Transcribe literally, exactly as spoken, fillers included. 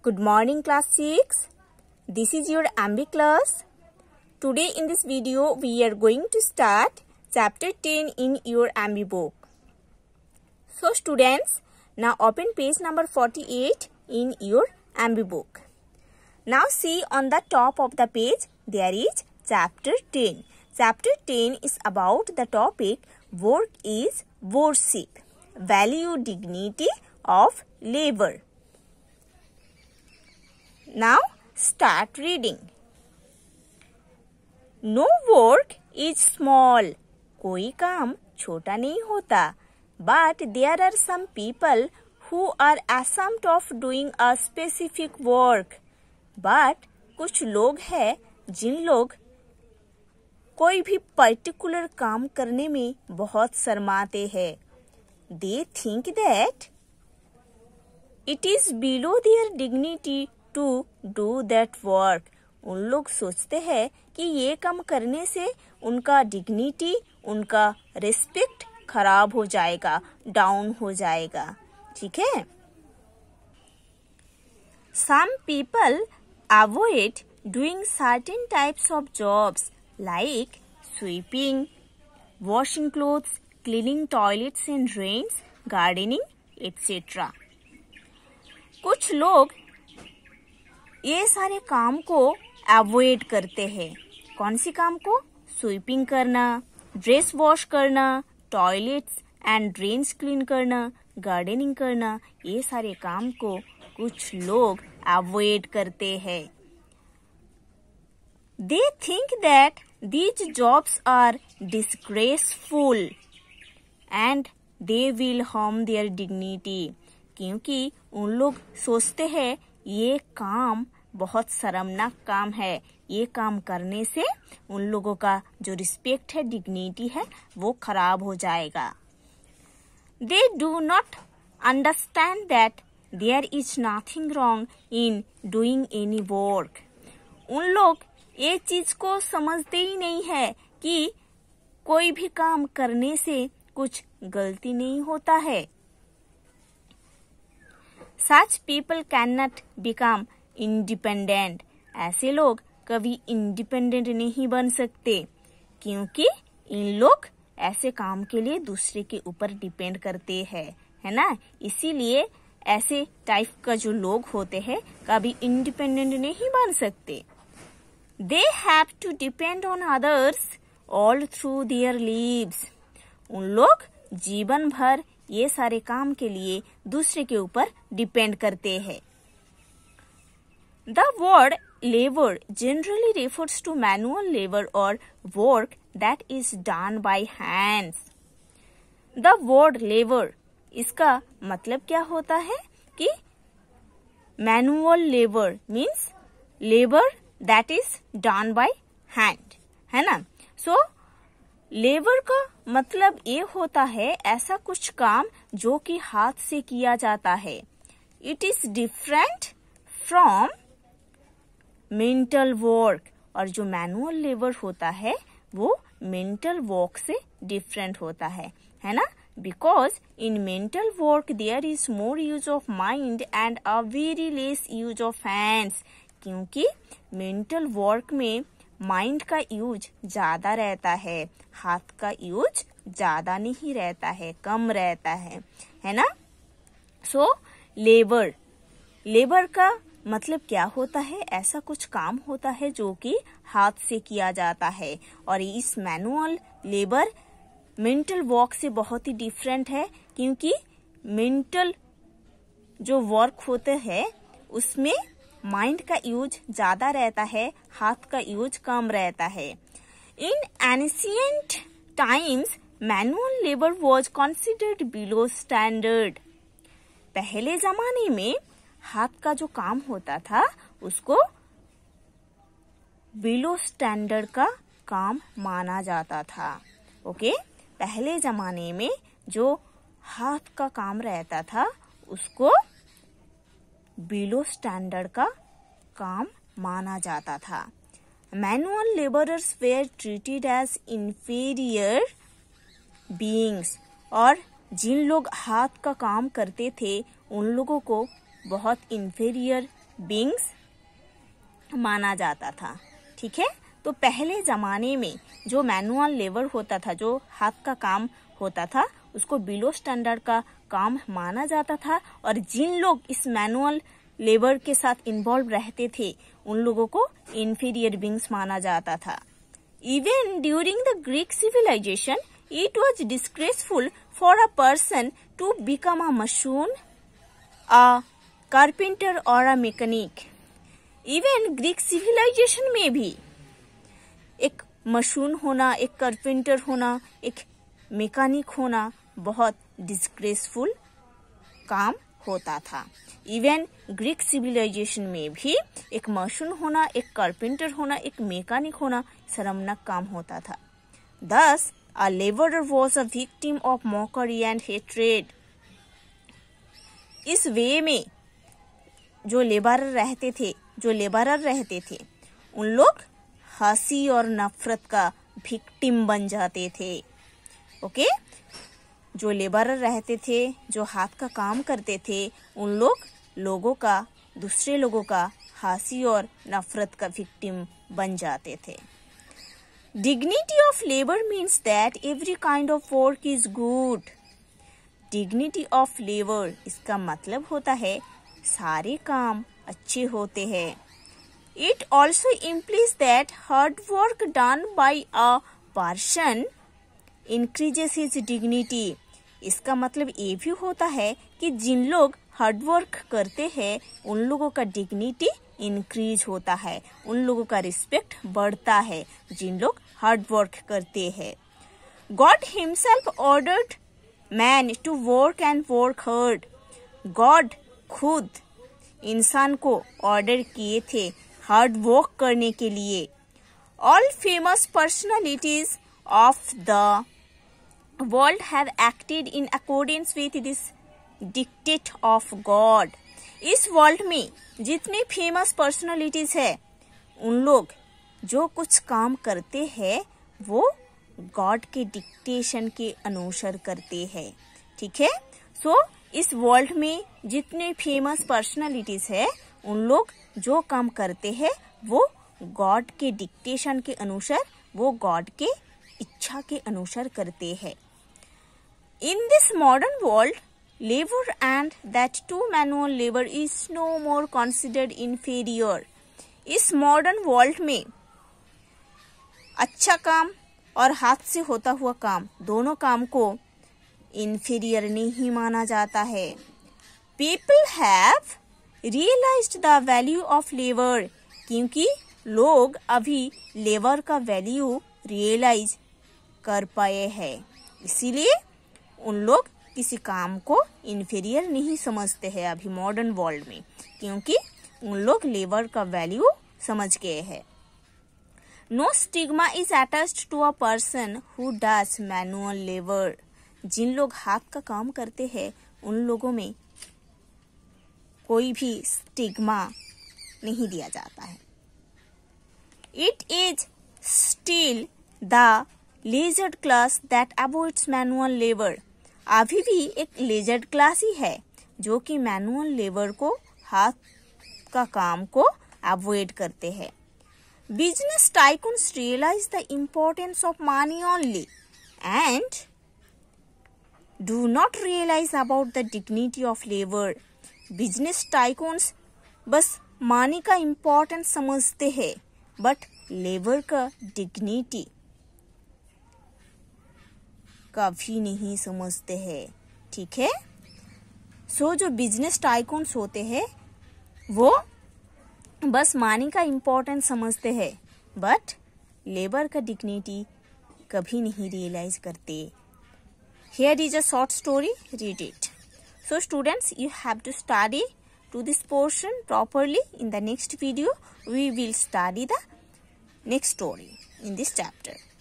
Good morning class six. This is your M B class. Today in this video we are going to start chapter ten in your M B book. So students, now open page number forty-eight in your M B book. Now see on the top of the page there is chapter ten. Chapter ten is about the topic work is worship, value dignity of labor. Now start reading. No work is small. कोई काम छोटा नहीं होता. But there are some people who are ashamed of doing a specific work. But कुछ लोग हैं जिन लोग कोई भी पर्टिकुलर काम करने में बहुत शर्माते हैं. They think that it is below their dignity to do that work. उन लोग सोचते हैं कि ये काम करने से उनका डिग्निटी, उनका रिस्पेक्ट खराब हो जाएगा, डाउन हो जाएगा. ठीक है. Some people avoid doing certain types of jobs like sweeping, washing clothes, cleaning toilets and drains, gardening, et cetera. कुछ लोग ये सारे काम को अवॉइड करते हैं. कौन सी काम को? स्वीपिंग करना, ड्रेस वॉश करना, टॉयलेट्स एंड ड्रेन्स क्लीन करना, गार्डनिंग करना, ये सारे काम को कुछ लोग अवॉइड करते हैं. They think that these jobs are disgraceful and they will harm their dignity. क्योंकि उन लोग सोचते हैं ये काम बहुत शर्मनाक काम है. ये काम करने से उन लोगों का जो रिस्पेक्ट है, डिग्निटी है, वो खराब हो जाएगा. They do not understand that there is nothing wrong in doing any work. उन लोग ये चीज को समझते ही नहीं है कि कोई भी काम करने से कुछ गलती नहीं होता है. Such people cannot become independent. ऐसे लोग कभी इंडिपेंडेंट नहीं बन सकते क्योंकि इन लोग ऐसे काम के लिए दूसरे के ऊपर डिपेंड करते हैं, है ना. इसीलिए ऐसे टाइप का जो लोग होते हैं कभी इंडिपेंडेंट नहीं बन सकते. They have to depend on others all through their lives. उन लोग जीवन भर ये सारे काम के लिए दूसरे के ऊपर डिपेंड करते हैं. The word labor generally refers to manual labor or work that is done by hands. The word labor, इसका मतलब क्या होता है कि manual labor means labor that is done by hand, है ना. So लेबर का मतलब ये होता है ऐसा कुछ काम जो कि हाथ से किया जाता है. It is different from mental work. और जो मैनुअल लेबर होता है वो मेंटल वर्क से डिफरेंट होता है, है ना. Because in mental work there is more use of mind and a very less use of hands. क्योंकि मेंटल वर्क में माइंड का यूज ज्यादा रहता है, हाथ का यूज ज्यादा नहीं रहता है, कम रहता है, है ना. सो लेबर, लेबर का मतलब क्या होता है? ऐसा कुछ काम होता है जो कि हाथ से किया जाता है. और इस मैनुअल लेबर मेंटल वर्क से बहुत ही डिफरेंट है क्योंकि मेंटल जो वर्क होते हैं उसमें माइंड का यूज ज्यादा रहता है, हाथ का यूज कम रहता है. In ancient times manual labour was considered below standard. पहले जमाने में हाथ का जो काम होता था उसको बिलो स्टैंडर्ड का काम माना जाता था. ओके, पहले जमाने में जो हाथ का काम रहता था उसको बिलो स्टैंडर्ड का काम माना जाता था. Manual labourers were treated as inferior beings. और जिन लोग हाथ का काम करते थे उन लोगों को बहुत इंफीरियर बींग्स माना जाता था। ठीक है, तो पहले जमाने में जो मैनुअल लेबर होता था, जो हाथ का काम होता था, उसको बिलो स्टैंडर्ड का काम माना जाता था, और जिन लोग इस मैनुअल लेबर के साथ इन्वॉल्व रहते थे उन लोगों को इंफीरियर बींग्स माना जाता था। Even during the Greek civilisation it was disgraceful for a person to become a machine, a carpenter और a mechanic. Even Greek civilisation में भी एक मशीन होना, एक कारपेंटर होना, एक मैकेनिक होना बहुत डिस्ग्रेसफुल काम होता था। इवन ग्रीक सिविलाइजेशन में भी एक मशीन होना, एक कारपेंटर होना, एक मैकेनिक होना शर्मनाक काम होता था। Thus, a laborer was a victim of mockery and hatred. इस वे में जो लेबरर रहते थे जो लेबरर रहते थे उन लोग हंसी और नफरत का विक्टिम बन जाते थे। ओके, जो लेबरर रहते थे, जो हाथ का काम करते थे, उन लोग लोगों का, दूसरे लोगों का हंसी और नफरत का विक्टिम बन जाते थे। Dignity of labor means that every kind of work is good. Dignity of labor इसका मतलब होता है सारे काम अच्छे होते हैं। It also implies that hard work done by a person increases his dignity. इसका मतलब ये भी होता है कि जिन लोग हार्ड वर्क करते हैं उन लोगों का डिग्निटी इंक्रीज होता है, उन लोगों का रिस्पेक्ट बढ़ता है जिन लोग हार्ड वर्क करते हैं। God himself ordered man to work and work hard. God खुद इंसान को ऑर्डर किए थे हार्ड वर्क करने के लिए। All famous personalities of the world have acted in accordance with this dictate of God. इस वर्ल्ड में जितने फेमस पर्सनालिटीज है उन लोग जो कुछ काम करते हैं वो गॉड के डिक्टेशन के अनुसार करते हैं। ठीक है, सो so, इस वर्ल्ड में जितने फेमस पर्सनालिटीज है उन लोग जो काम करते हैं वो गॉड के डिक्टेशन के अनुसार, वो गॉड के इच्छा के अनुसार करते हैं। In this modern world labor and that too manual labor is no more considered inferior. इस मॉडर्न वर्ल्ड में अच्छा काम और हाथ से होता हुआ काम, दोनों काम को inferior नहीं माना जाता है। People have realized the value of labor, क्योंकि लोग अभी लेबर का वैल्यू रियलाइज कर पाए हैं, इसीलिए उन लोग किसी काम को इन्फीरियर नहीं समझते हैं अभी मॉडर्न वर्ल्ड में, क्योंकि उन लोग लेबर का वैल्यू समझ गए हैं। No stigma is attached to a person who does manual labour. जिन लोग हाथ का काम करते हैं उन लोगों में कोई भी स्टिग्मा नहीं दिया जाता है। It is still the leisured class that avoids manual labour. अभी भी एक लेजर्ड क्लास ही है जो कि मैनुअल लेबर को, हाथ का काम को अवॉइड करते हैं। Business tycoons realise the importance of money only and do not realise about the dignity of labour. Business tycoons बस मनी का इम्पोर्टेंस समझते हैं बट लेबर का डिग्निटी कभी नहीं समझते हैं। ठीक है, सो so, जो बिजनेस टाइकून्स होते हैं वो बस मनी का इम्पोर्टेंस समझते हैं बट लेबर का डिग्निटी कभी नहीं रियलाइज करते। Here is a short story, read it. So students, you have to study to this portion properly. In the next video we will study the next story in this chapter.